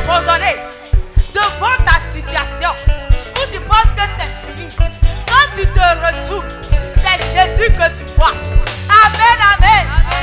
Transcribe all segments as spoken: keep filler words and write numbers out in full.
abandonné devant ta situation où tu penses que c'est fini, quand tu te retournes, c'est Jésus que tu vois. Amen, amen.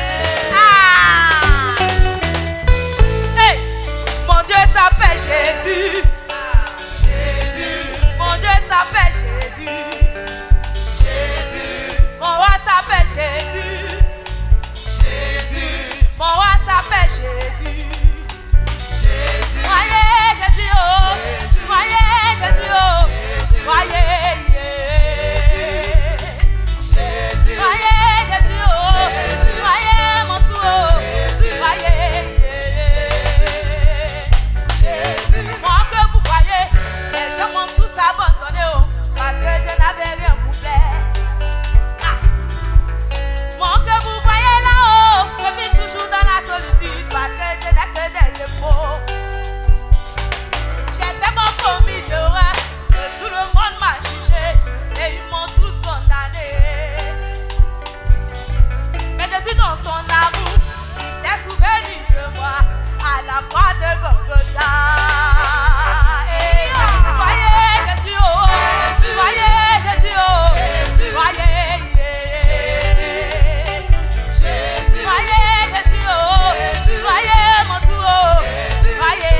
Ah. Hey, mon Dieu s'appelle Jésus. Jésus. Mon Dieu s'appelle Jésus. Jésus. Mon roi s'appelle Jésus. Jésus. Mon roi s'appelle Jésus. Jésus. Voyez Jésus, oh. Voyez Jésus, oh. Voyez, yeah. Jésus. Voyez Jésus, oh. Voyez mon tout, oh. Voyez, yeah. Moi que vous voyez, les gens m'ont tous abandonné, oh, parce que je n'avais rien pour plaire. Ah. Moi que vous voyez là-haut, je vis toujours dans la solitude, parce que je n'ai que des défauts. J'ai tellement commis d'erreurs que tout le monde m'a jugé et ils m'ont tous condamné. Mais Jésus dans son amour, il s'est souvenu de moi à la croix de Golgotha. Et voyez Jésus, oh, voyez Jésus, oh, voyez, yeah. Voyez Jésus, oh, voyez mon tout, oh, voyez,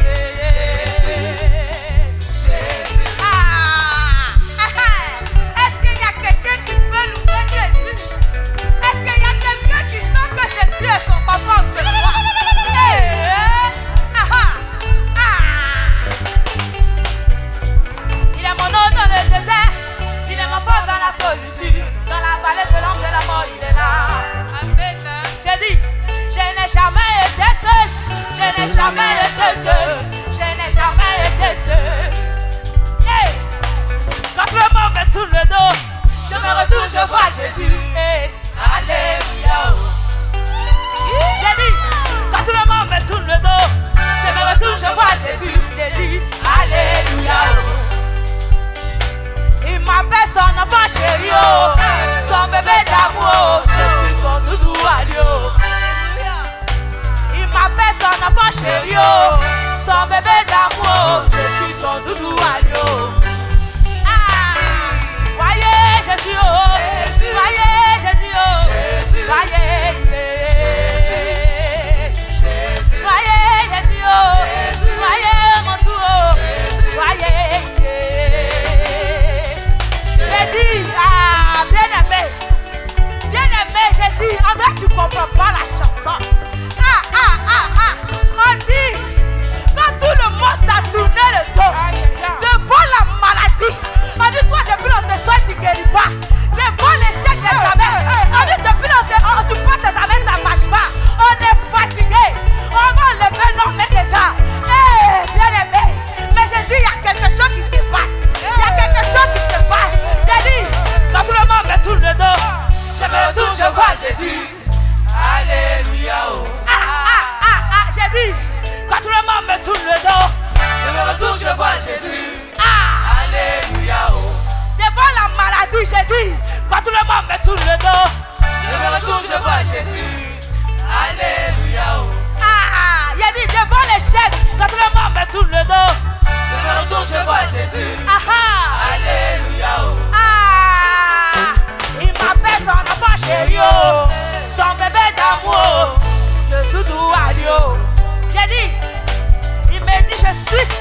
yeah. Ah, ah, est-ce qu'il y a quelqu'un qui peut louer Jésus? Est-ce qu'il y a quelqu'un qui sent que Jésus est son papa en ce soir? Il est mon eau dans le désert, il est ma force dans la solitude, dans la vallée de l'ombre de la mort, il est là. Amen. J'ai dit, je n'ai jamais été seul, je n'ai jamais été seul, je n'ai jamais été seul. Hey. Quand le monde me tourne le dos, je me retourne, je vois Jésus. Hey. Alléluia. J'ai dit, quand tout le monde me tourne le dos, je me retourne, je vois Jésus. J'ai dit, Alléluia. Il m'appelle son enfant chéri, oh, son bébé d'amour, je suis son doudou alio. Il m'appelle son enfant chéri, oh, son bébé d'amour, je suis son doudou alio. Ah, voyez Jésus, oh, voyez Jésus, oh, voyez, yeah. Voyez Jésus, oh, voyez mon tout, oh, voyez, yeah. J'ai dit, ah, bien aimé, bien aimé, j'ai dit, André, tu comprends pas la chanson. Ah, ah, ah, ah, on dit, quand tout le monde t'a tourné le dos, devant la maladie, on dit, toi, depuis l'on te soigne, tu ne guéris pas. Devant l'échec des examens, on dit, depuis l'on te oh, tu passes les examens, ça ne marche pas. On est fatigué, on va enlever nos mains dedans. Eh, bien aimé, mais j'ai dit, il y a quelque chose qui se passe. Il y a quelque chose qui se passe. J'ai dit, quand tout le monde me tourne le dos, je me retourne, je vois Jésus. Alléluia. Ah, ah, ah, ah, j'ai dit, quand tout le monde me tourne le dos, je me retourne, je vois Jésus. Ah, Alléluia. Devant la maladie, j'ai dit, quand tout le monde me tourne le dos, je me retourne, je vois Jésus. Alléluia. Ah, il a dit, devant l'échec, quand tout le monde me tourne le dos, je me retourne, je vois Jésus. Ah, ah. Alléluia. Ah, il m'appelle son enfant chéri, son bébé d'amour, je doudou alio. J'ai dit, il me dit, je suis